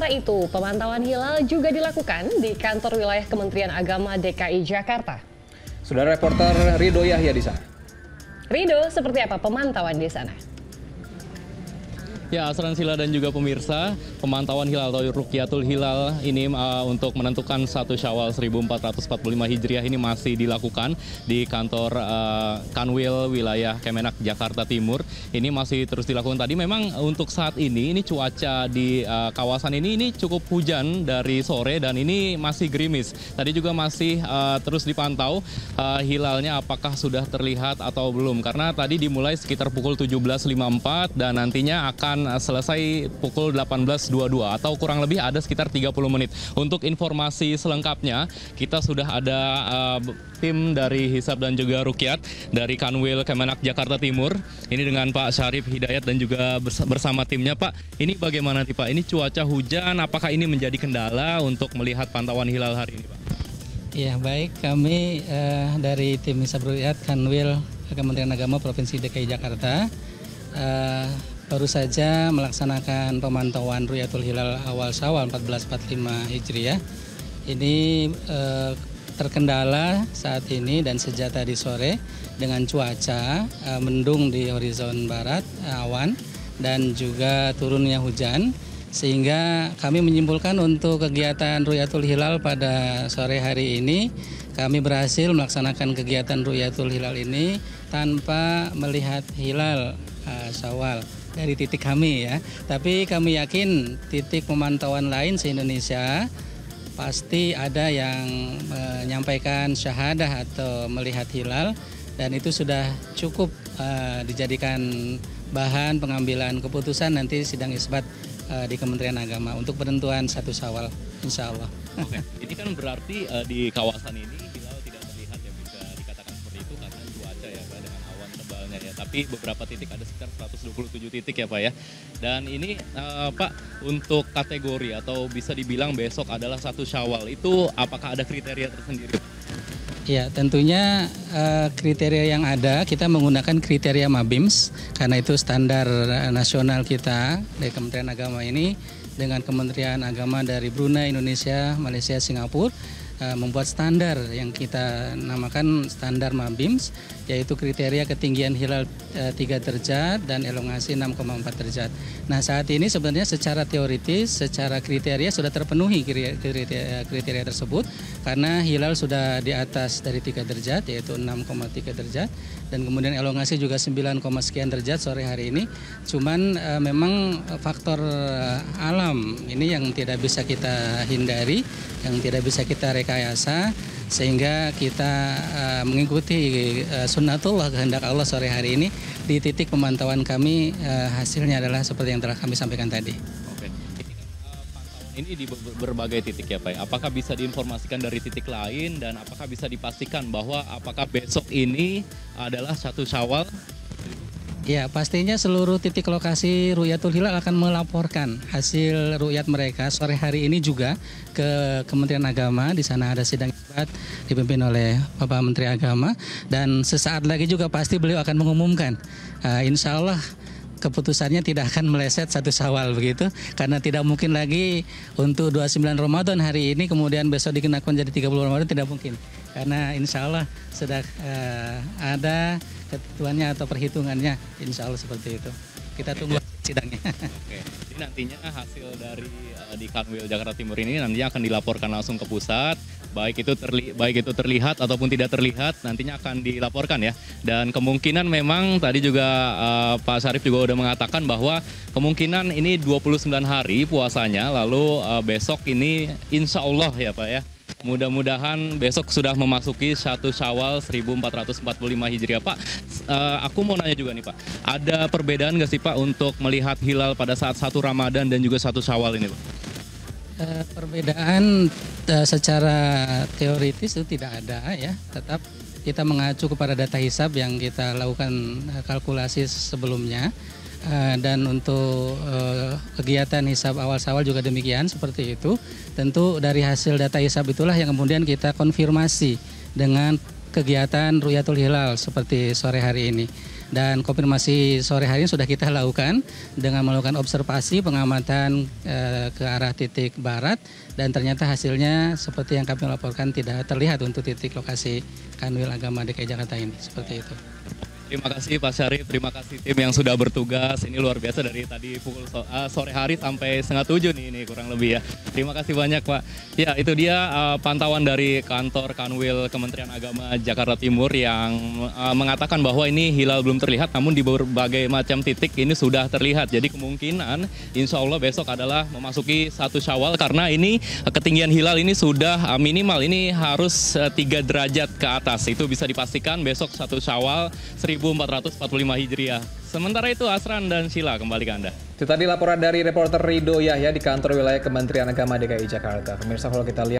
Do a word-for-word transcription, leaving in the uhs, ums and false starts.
Sementara itu, pemantauan hilal juga dilakukan di kantor wilayah Kementerian Agama D K I Jakarta. Sudah reporter Rido Yahya di sana. Rido, seperti apa pemantauan di sana? Ya, Asran Sila dan juga pemirsa, pemantauan hilal atau Rukyatul Hilal ini uh, untuk menentukan satu Syawal seribu empat ratus empat puluh lima Hijriah ini masih dilakukan di kantor uh, Kanwil wilayah Kemenak Jakarta Timur. Ini masih terus dilakukan. Tadi memang untuk saat ini ini cuaca di uh, kawasan ini ini cukup hujan dari sore dan ini masih gerimis. Tadi juga masih uh, terus dipantau uh, hilalnya apakah sudah terlihat atau belum, karena tadi dimulai sekitar pukul tujuh belas lima puluh empat dan nantinya akan selesai pukul delapan belas dua puluh dua atau kurang lebih ada sekitar tiga puluh menit. Untuk informasi selengkapnya, kita sudah ada uh, tim dari Hisab dan juga Rukyat dari Kanwil Kemenak Jakarta Timur. Ini dengan Pak Syarif Hidayat dan juga bersama timnya. Pak, ini bagaimana nih Pak? Ini cuaca hujan, apakah ini menjadi kendala untuk melihat pantauan hilal hari ini Pak? Ya baik, kami uh, dari tim Hisab Rukyat Kanwil Kementerian Agama Provinsi D K I Jakarta uh, baru saja melaksanakan pemantauan Rukyatul Hilal awal Syawal seribu empat ratus empat puluh lima Hijriah. Ini eh, terkendala saat ini dan sejak tadi sore dengan cuaca eh, mendung di horizon barat, awan, dan juga turunnya hujan. Sehingga kami menyimpulkan untuk kegiatan Rukyatul Hilal pada sore hari ini, kami berhasil melaksanakan kegiatan Rukyatul Hilal ini tanpa melihat hilal eh, Syawal dari titik kami ya, tapi kami yakin titik pemantauan lain se-Indonesia pasti ada yang menyampaikan syahadah atau melihat hilal, dan itu sudah cukup uh, dijadikan bahan pengambilan keputusan nanti sidang isbat uh, di Kementerian Agama untuk penentuan satu Syawal, insya Allah. Oke, ini kan berarti uh, di kawasan ini hilal tidak terlihat ya, bisa dikatakan seperti itu karena cuaca ya Pak, dengan awan tebalnya ya. Tapi beberapa titik ada sekitar seratus dua puluh tujuh titik ya Pak ya. Dan ini uh, Pak, untuk kategori atau bisa dibilang besok adalah satu Syawal, itu apakah ada kriteria tersendiri? Ya, tentunya uh, kriteria yang ada kita menggunakan kriteria Mabims karena itu standar nasional kita dari Kementerian Agama ini dengan Kementerian Agama dari Brunei, Indonesia, Malaysia, Singapura uh, membuat standar yang kita namakan standar Mabims, yaitu kriteria ketinggian hilal uh, tiga derajat dan elongasi enam koma empat derajat. Nah, saat ini sebenarnya secara teoritis, secara kriteria sudah terpenuhi kriteria, kriteria tersebut karena hilal sudah di atas dari tiga derajat yaitu enam koma tiga derajat dan kemudian elongasi juga sembilan, sekian derajat sore hari ini. Cuman uh, memang faktor uh, alam ini yang tidak bisa kita hindari, yang tidak bisa kita rekayasa, sehingga kita uh, mengikuti uh, sunnatullah kehendak Allah sore hari ini. Di titik pemantauan kami uh, hasilnya adalah seperti yang telah kami sampaikan tadi. Oke, ini kan uh, pantauan ini di berbagai titik ya Pak. Apakah bisa diinformasikan dari titik lain dan apakah bisa dipastikan bahwa apakah besok ini adalah satu Syawal? Ya, pastinya seluruh titik lokasi Rukyatul Hilal akan melaporkan hasil rukyat mereka sore hari ini juga ke Kementerian Agama. Di sana ada sidang isbat dipimpin oleh Bapak Menteri Agama dan sesaat lagi juga pasti beliau akan mengumumkan. Uh, insya Allah keputusannya tidak akan meleset satu Syawal begitu, karena tidak mungkin lagi untuk dua puluh sembilan Ramadan hari ini kemudian besok dikenakan jadi tiga puluh Ramadan, tidak mungkin. Karena insya Allah sudah uh, ada ketentuannya atau perhitungannya, insya Allah seperti itu. Kita tunggu sidangnya. Oke, jadi nantinya hasil dari uh, di Kanwil Jakarta Timur ini nantinya akan dilaporkan langsung ke pusat, baik itu terli baik itu terlihat ataupun tidak terlihat, nantinya akan dilaporkan ya. Dan kemungkinan memang tadi juga uh, Pak Syarif juga udah mengatakan bahwa kemungkinan ini dua puluh sembilan hari puasanya, lalu uh, besok ini insya Allah ya Pak ya. Mudah-mudahan besok sudah memasuki satu Syawal seribu empat ratus empat puluh lima Hijriah. Pak, uh, aku mau nanya juga nih Pak, ada perbedaan nggak sih Pak untuk melihat hilal pada saat satu Ramadan dan juga satu Syawal ini Pak? Uh, perbedaan uh, secara teoritis itu tidak ada ya, tetap kita mengacu kepada data hisab yang kita lakukan uh, kalkulasi sebelumnya. Uh, dan untuk uh, kegiatan hisab awal Syawal juga demikian seperti itu. Tentu dari hasil data hisab itulah yang kemudian kita konfirmasi dengan kegiatan Rukyatul Hilal seperti sore hari ini. Dan konfirmasi sore hari ini sudah kita lakukan dengan melakukan observasi pengamatan e, ke arah titik barat, dan ternyata hasilnya seperti yang kami laporkan tidak terlihat untuk titik lokasi Kanwil Agama D K I Jakarta ini, seperti itu. Terima kasih Pak Syarif, terima kasih tim yang sudah bertugas. Ini luar biasa dari tadi pukul so, uh, sore hari sampai setengah tujuh nih, ini kurang lebih ya. Terima kasih banyak Pak. Ya itu dia uh, pantauan dari kantor Kanwil Kementerian Agama Jakarta Timur yang uh, mengatakan bahwa ini hilal belum terlihat, namun di berbagai macam titik ini sudah terlihat. Jadi kemungkinan insya Allah besok adalah memasuki satu Syawal, karena ini uh, ketinggian hilal ini sudah uh, minimal, ini harus uh, tiga derajat ke atas. Itu bisa dipastikan besok satu Syawal seribu empat ratus empat puluh lima Hijriah. Sementara itu Asran dan Sheila, kembali ke Anda. Itu tadi laporan dari reporter Rido Yahya di kantor wilayah Kementerian Agama D K I Jakarta. Pemirsa, kalau kita lihat